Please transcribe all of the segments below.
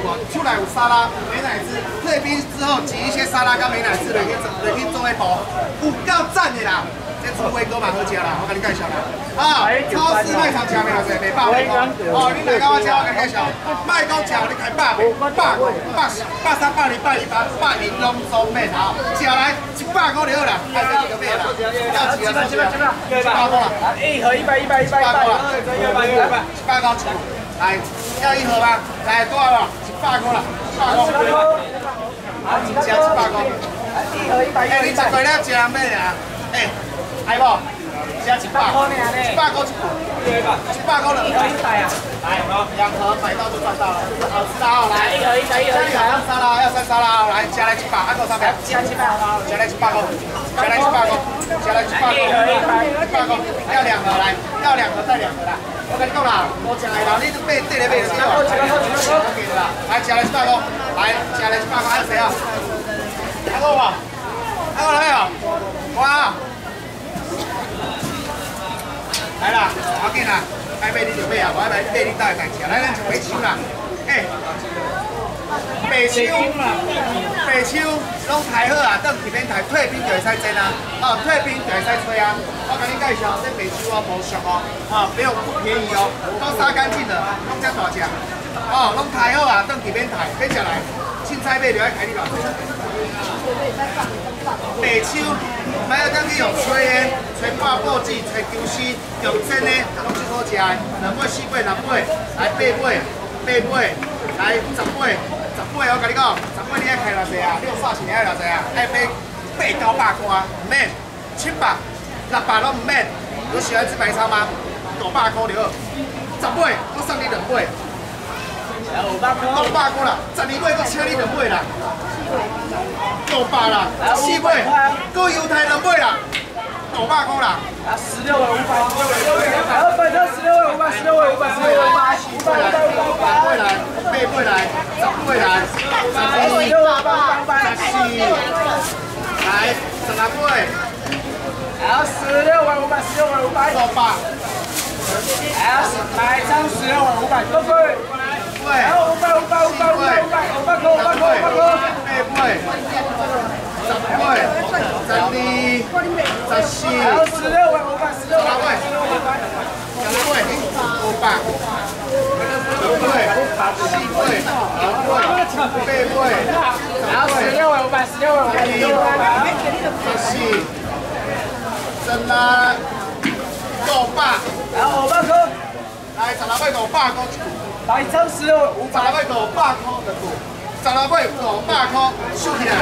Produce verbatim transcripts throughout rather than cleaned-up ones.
无？出来有沙拉、美乃滋，退冰之后挤一些沙拉跟美乃滋落去落去做一步，有够赞的啦！这猪火锅嘛好食啦，我跟你介绍啦。啊，超市卖场吃袂偌济，袂饱袂讲。哦，你来甲我吃，我跟你介绍，卖讲吃，你开百五、百五、百百三、百二、百二、百百二拢总免啊！吃来一百块就好啦，爱买就买啦。要吃就吃，一百块啦。 一盒一百一百一百一百，一百一百一百块一盒，来要一盒吗？来多少了？一百块啦，一百块。啊，吃一百块。 一盒一百一百。 哎，你一过了一人买俩，哎。来不？只要一百块，一百块一股，一百块两盒。来，两盒买到就赚到了，好吃的哦。来，一盒一盒一盒。要沙拉，要三沙拉哦。来，加来一百，按多少钱？加七百。加来一百块，加来一百块，加来一百块。一盒一百，一百块。要两盒来，要两盒再两盒啦。我跟你讲啦，我吃的啦，你都买对来买就对了。给的啦，来加来一百块，来加来一百块，还有谁啊？还有我，还有来哦，哇！来啦，要紧啦，爱买你就买啊，我爱买买你倒会家吃。来，咱就买手啦，哎，白手，白手拢抬好啊，等这边抬退冰就会使蒸啊，哦，退冰就会使吹啊。我跟你介绍，这白手哦，无俗哦，哦，没有不便宜哦，都杀干净的，拢遮大只，哦，拢抬好啊，等这边抬，买下来，凊彩买就爱开你偌济。白手，买要当去用吹的，吹挂布子，吹球丝，用蒸的，拢最好食的。两尾、四尾、六尾，来八尾、八尾，来十尾、十尾，我跟你讲，十尾你爱开偌济啊？你有煞钱爱偌济啊？爱买八九百块，唔免，七百、六百拢唔免。有喜欢吃白菜吗？五百块就好。十尾，我送你两尾。五百块，五百块啦，十二尾我请你两尾啦。五百啦，四尾，搁犹太两尾啦，五百块啦。 啊，十六尾五百，二百到十六尾五百，十六尾五百，十六尾五百，五百五百五百， 八尾来，八尾来，十尾来，十二、十四，来，十六尾， 还有十六尾五百，十六尾五百， 五百， 还有买张十六尾五百，各位。还有五百五百五百五百五百五百块五百块五百块， 八尾，十尾，十二，十四， 还有十六尾五百，十六尾，十六尾五百， 十尾，五百，六尾，四尾，五尾，八尾， 还有十六尾五百，十六尾五百，十六尾五百， 十四，十六，五百， 还有五百块， 来十六尾五百块一股。 来一张十六尾五百， 十六尾五百块一股，十六尾五百块收起来。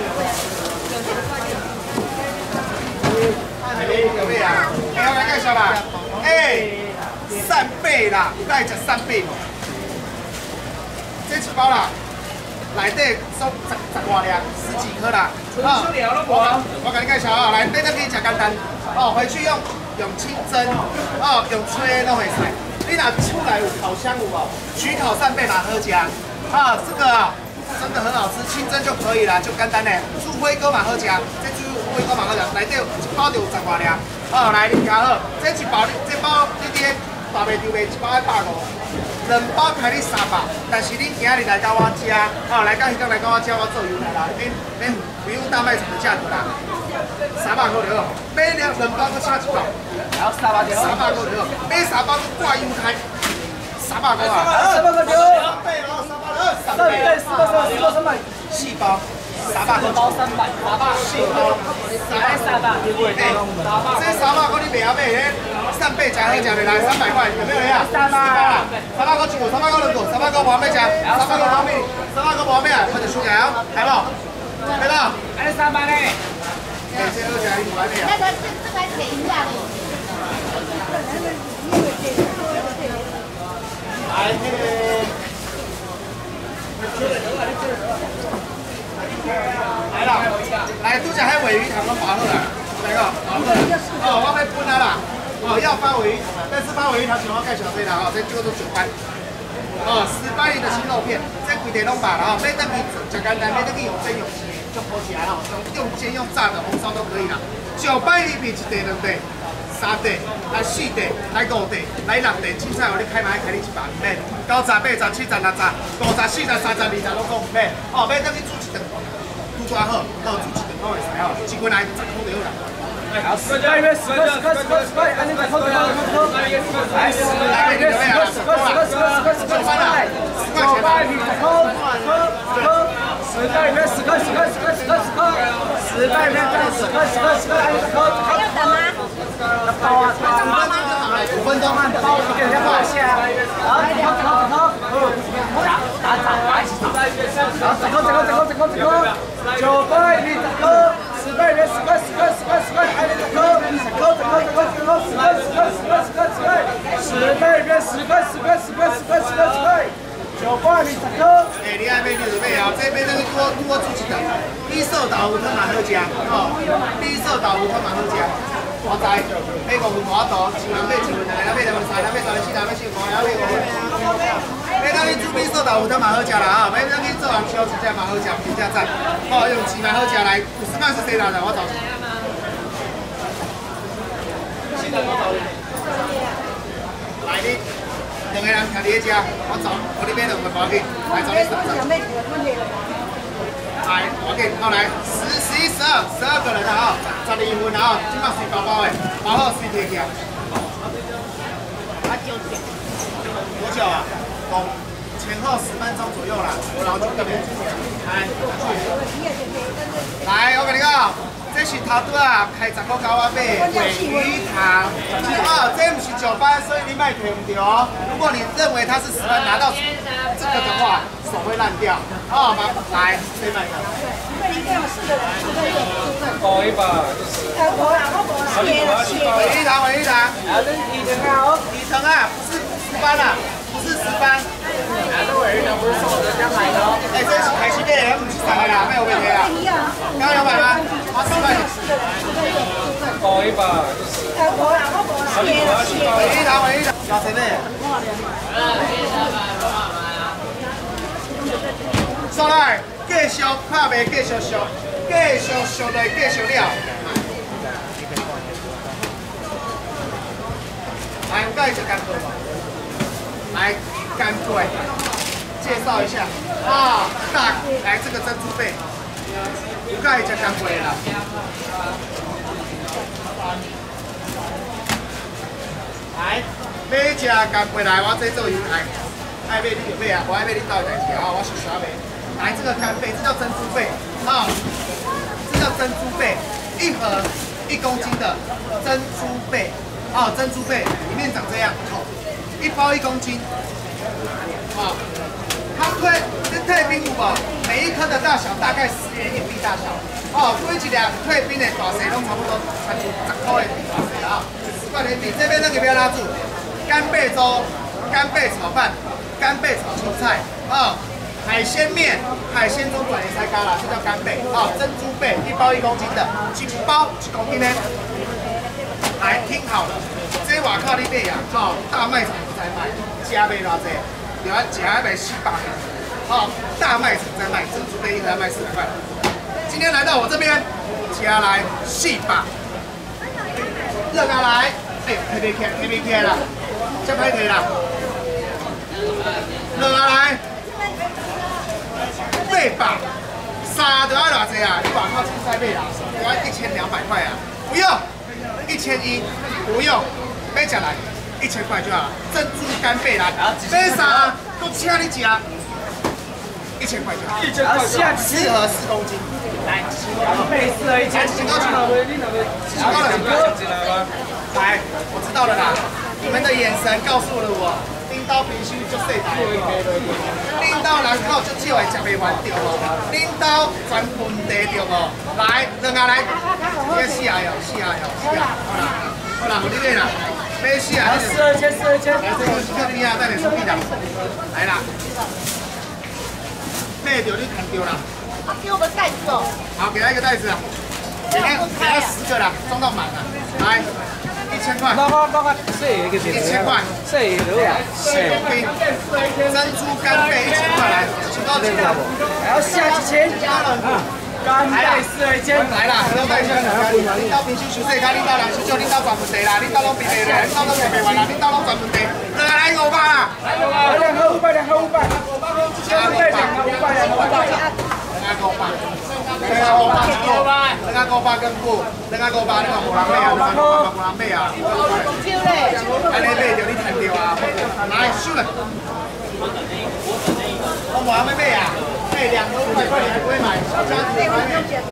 有咩啊？哎，我来介绍啦。哎，扇贝啦，有爱食扇贝无？这一包啦，内底总十十外粒，十几颗啦。啊，我我跟你介绍啊，来买得去食简单。哦，回去用用清蒸，哦，用吹都会使。你拿出来有烤箱有哦，焗烤扇贝嘛好食啊，啊这个啊真的很好吃，清蒸就可以了，就简单嘞。猪火锅嘛好食，这猪火锅嘛好食，内底一包就有十外粒。哦，来你加好，这一包这包你伫大卖场卖一包一百五，两包开你三百，但是你今日来到我家，哦来到迄个来到我家，我做犹太啦，免免不用大卖场的价格啦，三百块就好，买两两包搁请一包。 还有三百条， 三百块就好，买三包挂犹太，三百块啊！ 三百块就好， 三倍咯，三百二， 三倍四百三，四百三百， 四包，三百块包三百，三百四包， 三百三百，哎， 这三百块你袂晓买咧，扇贝真好食的来，三百块有没有人啊？ 三百， 三百块一股，三百块两股，三百块无咩食，三百块无咩，三百块无咩啊？我就输赢，系无？系无？ 还有三百呢？ 这这好食，你无爱咩啊？ 那个这这个便宜啊！ 来，那个，来啦，来，拄只迄鲔鱼汤都拔好啦，来个，拔好啦。哦，我要分啊啦，哦，要发鲔鱼，但是发鲔鱼汤像我介绍这啦，哦，这叫做九斑。哦，十斑鱼的青肉片，这规地拢拔啦，哦，买得去食简单，买得去用蒸用煎，就好起来了，用用煎用炸的红烧都可以啦。九斑鱼皮一地两地。三三块，来四块，来五块，来六块，凊彩哦，你开买开你一百唔免，九十、八十、七十、六十、五十、四十、三十、二十拢讲唔免，哦，买等去煮一顿，拄抓好，好煮一顿拢会使哦，一斤来十块就好啦。 好，十块约十块，十块，十块，十块，按你来扣，扣，扣，扣，来，十块约十块，十块，十块，十块，十块，十块，九百米扣，扣，扣，十块约十块，十块，十块，十块，十块，十块约十块，十块，十块，按你扣，扣。要等吗？要包啊，包吗？五分钟慢包，一点点放下。好，扣，扣，扣，扣，打打打一起打。好，整个，整个，整个，整个，整个，九百米扣。 十块元，十块，十块，十块，十块，还得再扣，再扣，再扣，再扣，再扣，十块，十块，十块，十块，十块，十块元，十块，十块，十块，十块，十块，十块，九块米十扣。哎，你爱买你就买哦，这买等于多多出一顿，比寿豆腐汤嘛好食，哦，比寿豆腐汤嘛好食。我知，买五份我度，一人买一份，两人买两份，三人买三份，四人买四份，五人买五份。买等于煮比寿豆腐汤嘛好食啦，哦，买等于做红烧真正嘛好食，真正赞。哦，用钱嘛好食来，有时间是谁来的？我走。来你，两个人徛伫咧遮，我走，我你买两份包去，来走你手上。来，我给，好来，十、十一、十二，十二个人了啊，十二份啊，今麦水包包的，包好水摕起来。多久啊？哦，前后十分钟左右啦，我老舅这边来，来，我跟你讲。 这是头拄啊，开十块九啊买鲔鱼汤，哦，这不是九班，所以你卖骗唔着哦。如果你认为它是十分，拿到这个的话，手会烂掉。哦，麻来，谁买的？鲔鱼汤四个人，四个人。包一把就是。呃，我啦，我我啦。鲔鱼汤，鲔鱼汤。啊，这是底层啊，哦，底层啊，不是十班啦，不是十班。啊，这鲔鱼汤不是送人家买的哦。哎，这是海鲜店，不是三个啦，没有问题啦。刚刚有买吗？ 包一把就是。呃，我啦，我我啦。鲔鱼汤，鲔鱼汤。加谁呢？上来，继续拍卖，继续续，继续续来，继续了。来，有介意食干贝吗？来，干贝，介绍一下啊，大，来这个珍珠贝。 有介意食干贝啦？来，买食干贝来，我这做油台，爱买你就买啊，不爱买你倒代志啊，我是啥买？来，这个干贝，这叫珍珠贝啊，这叫珍珠贝，一盒一公斤的珍珠贝，哦，珍珠贝里面长这样，一包一公斤，啊。 它推这退冰有无？每一颗的大小大概十元硬币大小。哦，每一两退冰的大小拢差不多差不多十块的大小啊，十块钱币。这边那个不要拉住，干贝粥、干贝炒饭、干贝炒青菜，哦，海鲜面、海鲜中短也才干了，这叫干贝。哦，珍珠贝一包一公斤的，一包一公斤呢。来，听好了，这外口你买啊，哦，大卖场在卖，加卖偌济？ 有啊，只还卖四百元，哦，大卖场在卖珍珠贝，一盒卖四百块。今天来到我这边，加来四百，热下来，哎，提袂起，提袂起啦，真歹提啦。热下来，八百，三就要偌济啊？你外口青菜买啦，就要一千两百块啊？不用，一千一，不用，买起来。 一千块就好了，珍珠干贝来，买啥都请你吃，一千块就好。一千块，四盒四公斤，来，干贝四盒一千，几高钱？几高了？来，我知道了啦，你们的眼神告诉了我，拎到必须就细台，拎到人口就少的吃袂完对无？拎到全问题对无？来，两下来，这四下哟，四下哟，四下，好啦，好啦，我你买啦。 没事啊，四二千，四二千。来，这个是克里亚带点兄弟的，来啦，买到你看到啦。啊，给我个袋子哦。好，给他一个袋子啊，给他给他十个啦，装到满了。来，一千块。那我那我这一个一千块，这一个啊，四公斤，珍珠干贝一千块来，请到这个，还要下几千。啊， 台北市的间来啦，你到一下，你到平时休息，看你到人是少，你到专门地啦，你到拢比袂来，你到拢比袂完啦，你到拢专门地，来来五百啦，来五百，两盒五百，两盒五百，五百五百，两盒五百，两盒五百，两盒五百，两盒五百，两盒五百跟股，两盒五百你嘛无人买啊，两盒五百无人买啊，安尼买着你赚着啊，来收嘞，我无人要买啊，买两盒五百块你还不会买，小家子买。